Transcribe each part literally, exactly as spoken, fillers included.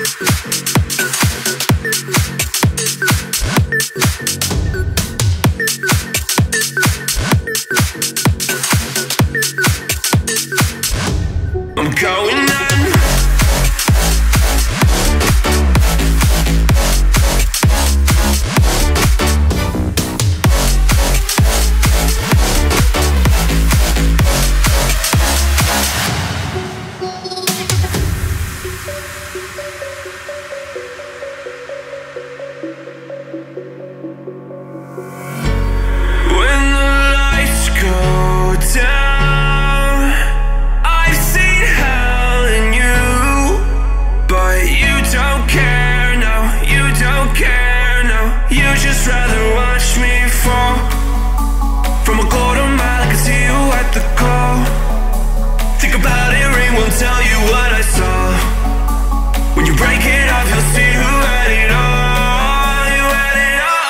I'm going on. When the lights go down, I've seen hell in you, but you don't care, no, you don't care, no. You just rather watch me fall from a quarter mile. I can see you at the call. Think about it, ring won't tell you what I saw. When you break it off, you'll see who had it all. You had it all.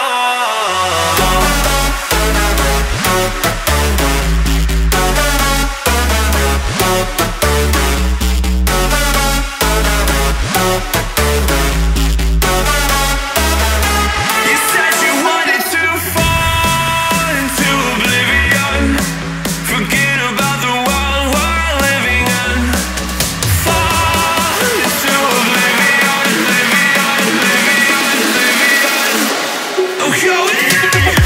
You said you wanted to fall into oblivion, forget about the world we're living in. Fall into oblivion, oblivion, oblivion, oblivion. Oh, going on.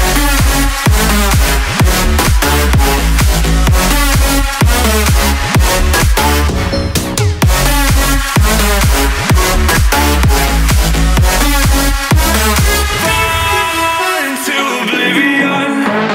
Fall into oblivion.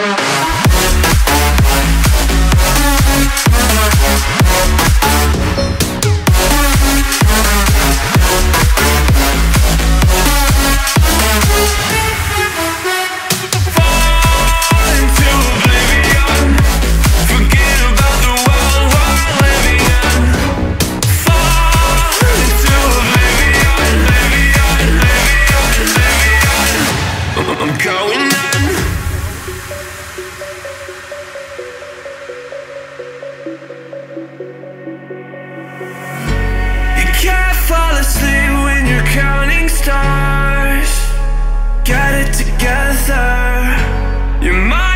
Fall into oblivion, forget about the world we're living in. Fall into oblivion, oblivion, oblivion, oblivion. I'm going on. You can't fall asleep when you're counting stars. Get it together. Your mind